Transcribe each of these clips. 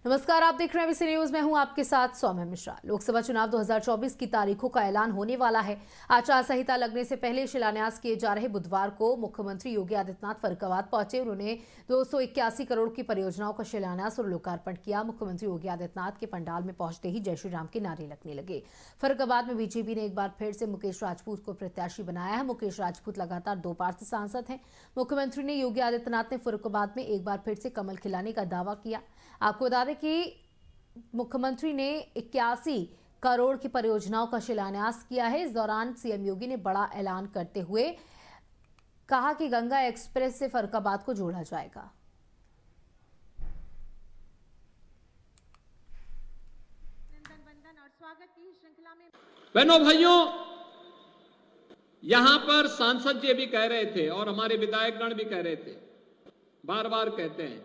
नमस्कार, आप देख रहे हैं एबीसी न्यूज में हूं आपके साथ सौम्य मिश्रा। लोकसभा चुनाव 2024 की तारीखों का ऐलान होने वाला है। आचार संहिता लगने से पहले शिलान्यास किए जा रहे बुधवार को मुख्यमंत्री योगी आदित्यनाथ फर्रुखाबाद पहुंचे। उन्होंने 281 करोड़ की परियोजनाओं का शिलान्यास और लोकार्पण किया। मुख्यमंत्री योगी आदित्यनाथ के पंडाल में पहुंचते ही जय श्री राम के नारे लगने लगे। फर्रुखाबाद में बीजेपी ने एक बार फिर से मुकेश राजपूत को प्रत्याशी बनाया है। मुकेश राजपूत लगातार 2 बार से सांसद हैं। मुख्यमंत्री ने योगी आदित्यनाथ ने फर्रुखाबाद में एक बार फिर से कमल खिलाने का दावा किया। आपको बता दें कि मुख्यमंत्री ने 81 करोड़ की परियोजनाओं का शिलान्यास किया है। इस दौरान सीएम योगी ने बड़ा ऐलान करते हुए कहा कि गंगा एक्सप्रेस से फर्रुखाबाद को जोड़ा जाएगा। बहनों भाइयों, यहां पर सांसद जी भी कह रहे थे और हमारे विधायकगण भी कह रहे थे, बार बार कहते हैं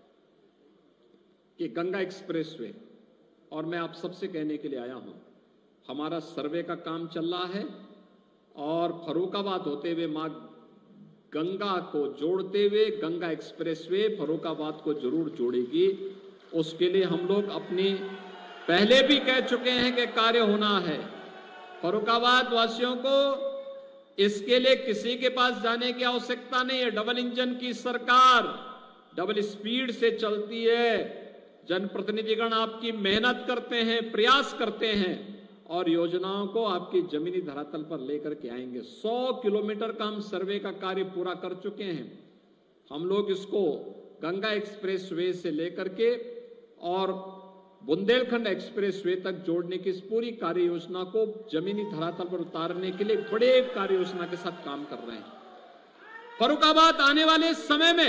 कि गंगा एक्सप्रेसवे, और मैं आप सबसे कहने के लिए आया हूं, हमारा सर्वे का काम चल रहा है और फर्रुखाबाद होते हुए मां गंगा को जोड़ते हुए गंगा एक्सप्रेसवे फर्रुखाबाद को जरूर जोड़ेगी। उसके लिए हम लोग अपनी पहले भी कह चुके हैं कि कार्य होना है। फर्रुखाबाद वासियों को इसके लिए किसी के पास जाने की आवश्यकता नहीं है। डबल इंजन की सरकार डबल स्पीड से चलती है। जनप्रतिनिधिगण आपकी मेहनत करते हैं, प्रयास करते हैं और योजनाओं को आपकी जमीनी धरातल पर लेकर के आएंगे। 100 किलोमीटर का हम सर्वे का कार्य पूरा कर चुके हैं। हम लोग इसको गंगा एक्सप्रेसवे से लेकर के और बुंदेलखंड एक्सप्रेसवे तक जोड़ने की इस पूरी कार्य योजना को जमीनी धरातल पर उतारने के लिए बड़े कार्य योजना के साथ काम कर रहे हैं। फर्रुखाबाद आने वाले समय में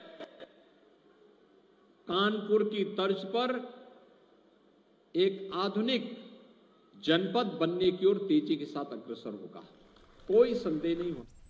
कानपुर की तर्ज पर एक आधुनिक जनपद बनने की ओर तेजी के साथ अग्रसर होगा, कोई संदेह नहीं होगा।